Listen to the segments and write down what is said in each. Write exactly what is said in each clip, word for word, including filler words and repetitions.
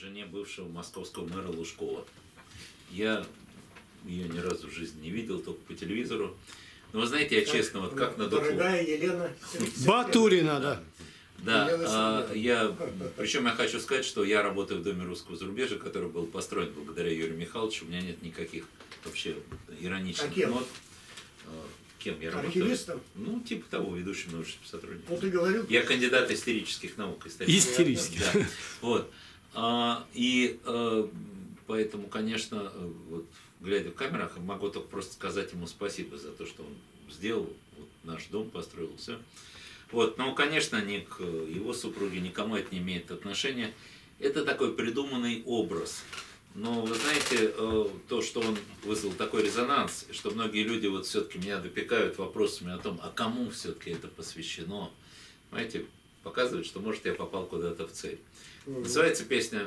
жене бывшего московского мэра Лужкова. Я ее ни разу в жизни не видел, только по телевизору. Но вы знаете, я честно, вот как на духу. Дорогая Елена Батурина, да. Да, а, я, причем я хочу сказать, что я работаю в Доме русского зарубежья, который был построен благодаря Юрию Михайловичу. У меня нет никаких вообще ироничных а кем? нот. Кем я работаю? Архивистом? Ну, типа того, ведущим научным сотрудником. Ну, ты говорил? Я кандидат исторических наук. Истерических. Да. Вот. А, и а, поэтому, конечно, вот, глядя в камерах, могу только просто сказать ему спасибо за то, что он сделал, вот, наш дом построил, все. Вот, но, конечно, ни к его супруге, никому это не имеет отношения. Это такой придуманный образ. Но вы знаете, то, что он вызвал такой резонанс, что многие люди вот все-таки меня допекают вопросами о том, а кому все-таки это посвящено, знаете, показывает, что, может, я попал куда-то в цель. Называется песня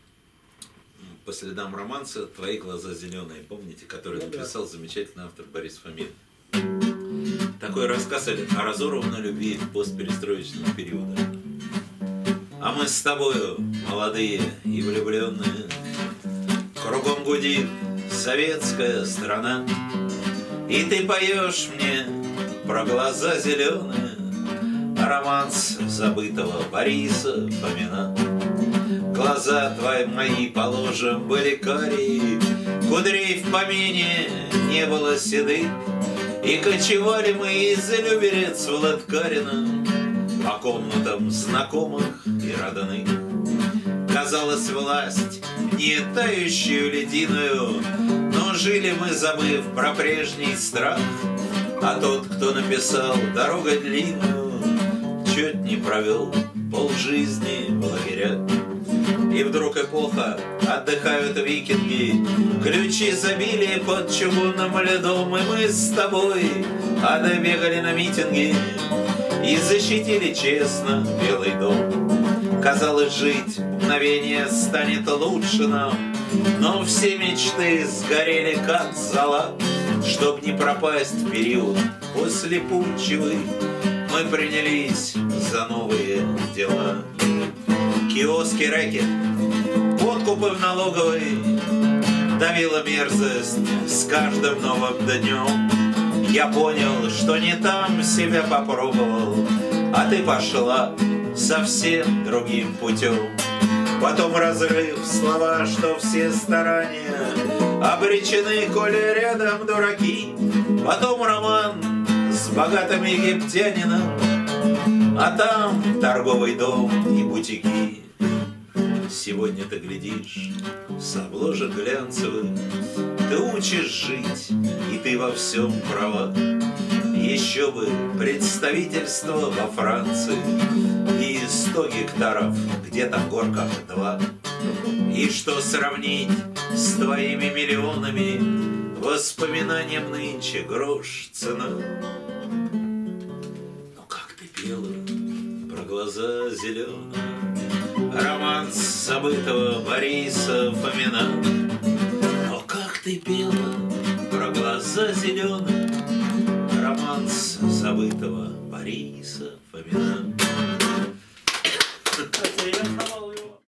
по следам романса «Твои глаза зеленые», помните, который написал замечательный автор Борис Фомин. Такой рассказ о разорванной любви постперестроечного периода. А мы с тобою, молодые и влюбленные, кругом гудит советская страна, и ты поешь мне про глаза зеленые, романс забытого Бориса Фомина. Глаза твои мои, положим, были карие, кудрей в помине не было седых, и кочевали мы из Люберец в Латкарино по комнатам знакомых и родных. Казалось, власть не тающую ледяную, но жили мы, забыв про прежний страх. А тот, кто написал «Дорога длинную», чуть не провел полжизни в лагерях. И вдруг эпоха, отдыхают викинги, ключи забили под чугунным льдом, и мы с тобой отбегали на митинги и защитили честно Белый дом. Казалось, жить мгновение станет лучше нам, но все мечты сгорели как зола. Чтоб не пропасть в период после путчевый, мы принялись за новые дела. Киоски, рэкет, подкупы в налоговой, давила мерзость с каждым новым днем. Я понял, что не там себя попробовал, а ты пошла совсем другим путем. Потом разрыв, слова, что все старания обречены, коли рядом дураки. Потом роман с богатым египтянином, а там торговый дом и бутики. Сегодня ты глядишь с обложек глянцевых, ты учишь жить, и ты во всем права. Еще бы представительство во Франции и сто гектаров, где-то в горках два. И что сравнить с твоими миллионами, воспоминаниям нынче грош цена. Но как ты пела про глаза зеленые, романс забытого Бориса Фомина. Но как ты пела про глаза зеленые, романс забытого Бориса Фомина.